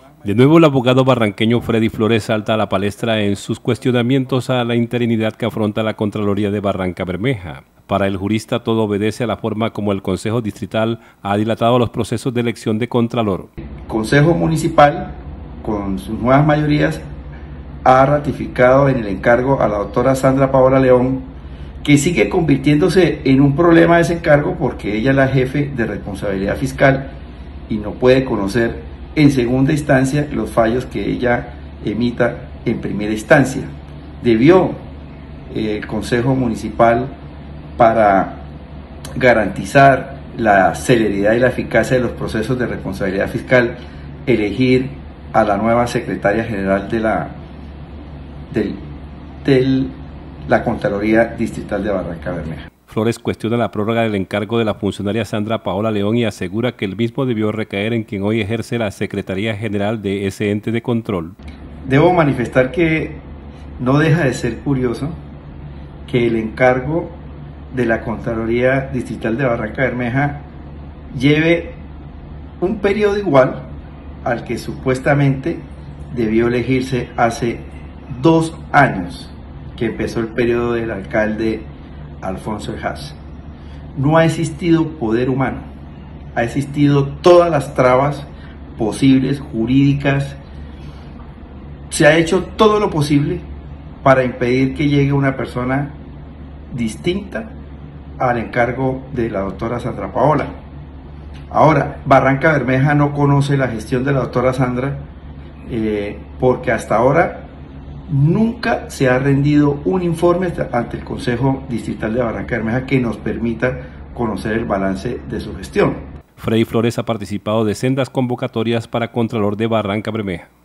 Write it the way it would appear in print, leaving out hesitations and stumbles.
De nuevo, el abogado barranqueño Freddy Flores salta a la palestra en sus cuestionamientos a la interinidad que afronta la Contraloría de Barrancabermeja. Para el jurista, todo obedece a la forma como el Consejo Distrital ha dilatado los procesos de elección de Contralor. El Consejo Municipal, con sus nuevas mayorías, ha ratificado en el encargo a la doctora Sandra Paola León, que sigue convirtiéndose en un problema de ese encargo porque ella es la jefe de responsabilidad fiscal y no puede conocer en segunda instancia los fallos que ella emita en primera instancia. Debió el Consejo Municipal, para garantizar la celeridad y la eficacia de los procesos de responsabilidad fiscal, elegir a la nueva secretaria general de la Contraloría Distrital de Barrancabermeja. Flores cuestiona la prórroga del encargo de la funcionaria Sandra Paola León y asegura que el mismo debió recaer en quien hoy ejerce la Secretaría General de ese ente de control. Debo manifestar que no deja de ser curioso que el encargo de la Contraloría Distrital de Barrancabermeja lleve un periodo igual al que supuestamente debió elegirse hace 2 años que empezó el periodo del alcalde Alfonso Ejas. No ha existido poder humano, ha existido todas las trabas posibles, jurídicas. Se ha hecho todo lo posible para impedir que llegue una persona distinta al encargo de la doctora Sandra Paola. Ahora, Barrancabermeja no conoce la gestión de la doctora Sandra porque hasta ahora nunca se ha rendido un informe ante el Consejo Distrital de Barrancabermeja que nos permita conocer el balance de su gestión. Freddy Flores ha participado de sendas convocatorias para Contralor de Barrancabermeja.